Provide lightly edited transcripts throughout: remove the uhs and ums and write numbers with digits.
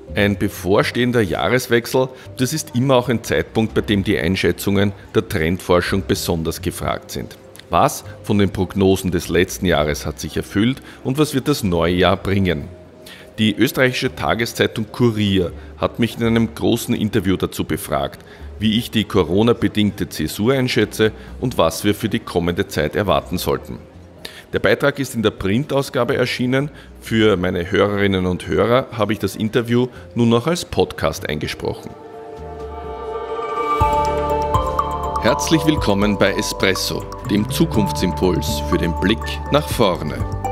Ein bevorstehender Jahreswechsel, das ist immer auch ein Zeitpunkt, bei dem die Einschätzungen der Trendforschung besonders gefragt sind. Was von den Prognosen des letzten Jahres hat sich erfüllt und was wird das neue Jahr bringen? Die österreichische Tageszeitung Kurier hat mich in einem großen Interview dazu befragt, wie ich die Corona-bedingte Zäsur einschätze und was wir für die kommende Zeit erwarten sollten. Der Beitrag ist in der Printausgabe erschienen. Für meine Hörerinnen und Hörer habe ich das Interview nun noch als Podcast eingesprochen. Herzlich willkommen bei Espresso, dem Zukunftsimpuls für den Blick nach vorne.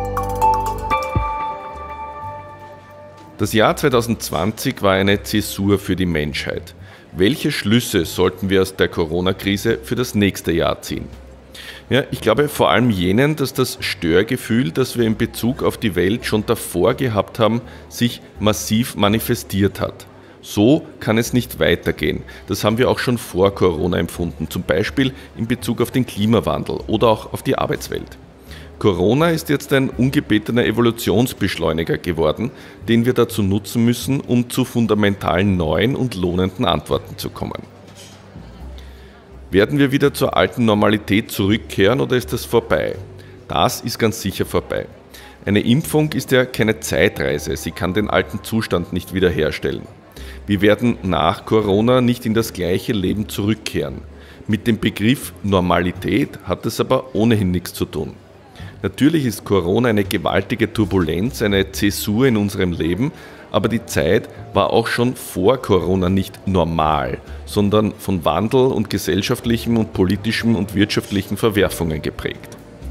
Das Jahr 2020 war eine Zäsur für die Menschheit. Welche Schlüsse sollten wir aus der Corona-Krise für das nächste Jahr ziehen? Ja, ich glaube vor allem jenen, dass das Störgefühl, das wir in Bezug auf die Welt schon davor gehabt haben, sich massiv manifestiert hat. So kann es nicht weitergehen. Das haben wir auch schon vor Corona empfunden, zum Beispiel in Bezug auf den Klimawandel oder auch auf die Arbeitswelt. Corona ist jetzt ein ungebetener Evolutionsbeschleuniger geworden, den wir dazu nutzen müssen, um zu fundamentalen neuen und lohnenden Antworten zu kommen. Werden wir wieder zur alten Normalität zurückkehren oder ist das vorbei? Das ist ganz sicher vorbei. Eine Impfung ist ja keine Zeitreise, sie kann den alten Zustand nicht wiederherstellen. Wir werden nach Corona nicht in das gleiche Leben zurückkehren. Mit dem Begriff Normalität hat es aber ohnehin nichts zu tun. Natürlich ist Corona eine gewaltige Turbulenz, eine Zäsur in unserem Leben, aber die Zeit war auch schon vor Corona nicht normal, sondern von Wandel und gesellschaftlichen und politischen und wirtschaftlichen Verwerfungen geprägt.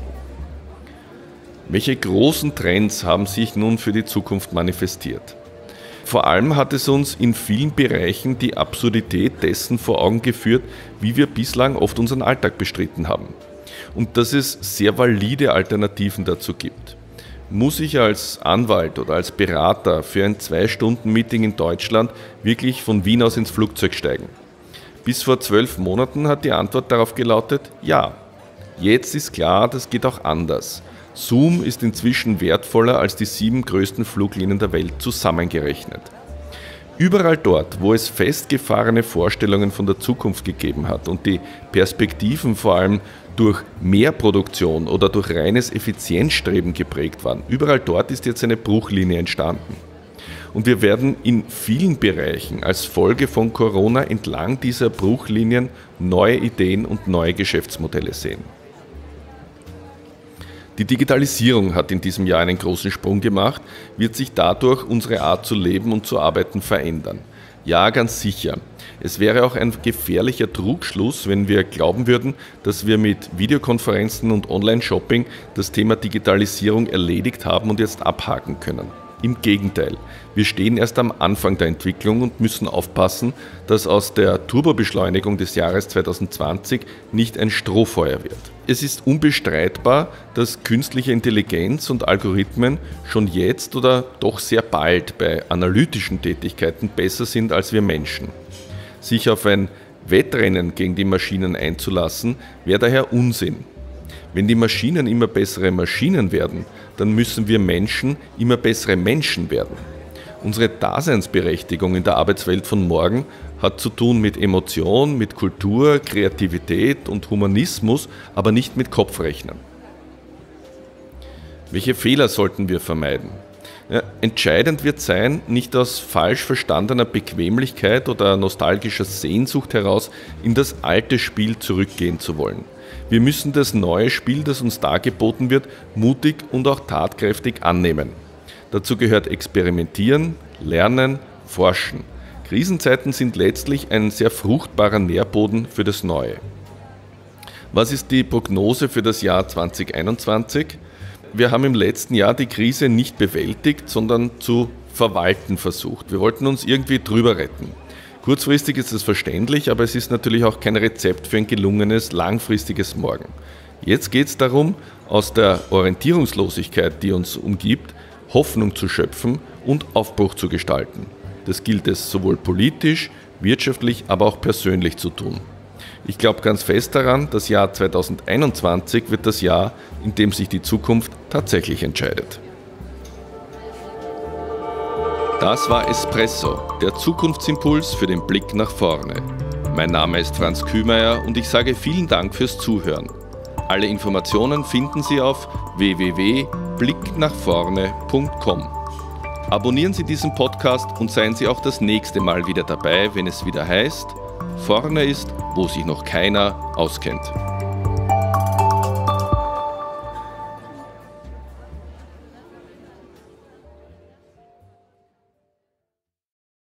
Welche großen Trends haben sich nun für die Zukunft manifestiert? Vor allem hat es uns in vielen Bereichen die Absurdität dessen vor Augen geführt, wie wir bislang oft unseren Alltag bestritten haben. Und dass es sehr valide Alternativen dazu gibt. Muss ich als Anwalt oder als Berater für ein 2-Stunden-Meeting in Deutschland wirklich von Wien aus ins Flugzeug steigen? Bis vor 12 Monaten hat die Antwort darauf gelautet, ja. Jetzt ist klar, das geht auch anders. Zoom ist inzwischen wertvoller als die 7 größten Fluglinien der Welt zusammengerechnet. Überall dort, wo es festgefahrene Vorstellungen von der Zukunft gegeben hat und die Perspektiven vor allem durch Mehrproduktion oder durch reines Effizienzstreben geprägt waren, überall dort ist jetzt eine Bruchlinie entstanden. Und wir werden in vielen Bereichen als Folge von Corona entlang dieser Bruchlinien neue Ideen und neue Geschäftsmodelle sehen. Die Digitalisierung hat in diesem Jahr einen großen Sprung gemacht, wird sich dadurch unsere Art zu leben und zu arbeiten verändern. Ja, ganz sicher. Es wäre auch ein gefährlicher Trugschluss, wenn wir glauben würden, dass wir mit Videokonferenzen und Online-Shopping das Thema Digitalisierung erledigt haben und jetzt abhaken können. Im Gegenteil, wir stehen erst am Anfang der Entwicklung und müssen aufpassen, dass aus der Turbobeschleunigung des Jahres 2020 nicht ein Strohfeuer wird. Es ist unbestreitbar, dass künstliche Intelligenz und Algorithmen schon jetzt oder doch sehr bald bei analytischen Tätigkeiten besser sind als wir Menschen. Sich auf ein Wettrennen gegen die Maschinen einzulassen, wäre daher Unsinn. Wenn die Maschinen immer bessere Maschinen werden, dann müssen wir Menschen immer bessere Menschen werden. Unsere Daseinsberechtigung in der Arbeitswelt von morgen hat zu tun mit Emotion, mit Kultur, Kreativität und Humanismus, aber nicht mit Kopfrechnen. Welche Fehler sollten wir vermeiden? Ja, entscheidend wird sein, nicht aus falsch verstandener Bequemlichkeit oder nostalgischer Sehnsucht heraus in das alte Spiel zurückgehen zu wollen. Wir müssen das neue Spiel, das uns dargeboten wird, mutig und auch tatkräftig annehmen. Dazu gehört Experimentieren, Lernen, Forschen. Krisenzeiten sind letztlich ein sehr fruchtbarer Nährboden für das Neue. Was ist die Prognose für das Jahr 2021? Wir haben im letzten Jahr die Krise nicht bewältigt, sondern zu verwalten versucht. Wir wollten uns irgendwie drüber retten. Kurzfristig ist es verständlich, aber es ist natürlich auch kein Rezept für ein gelungenes, langfristiges Morgen. Jetzt geht es darum, aus der Orientierungslosigkeit, die uns umgibt, Hoffnung zu schöpfen und Aufbruch zu gestalten. Das gilt es sowohl politisch, wirtschaftlich, aber auch persönlich zu tun. Ich glaube ganz fest daran, das Jahr 2021 wird das Jahr, in dem sich die Zukunft tatsächlich entscheidet. Das war Espresso, der Zukunftsimpuls für den Blick nach vorne. Mein Name ist Franz Kühmeier und ich sage vielen Dank fürs Zuhören. Alle Informationen finden Sie auf www.blicknachvorne.com. Abonnieren Sie diesen Podcast und seien Sie auch das nächste Mal wieder dabei, wenn es wieder heißt, vorne ist, wo sich noch keiner auskennt.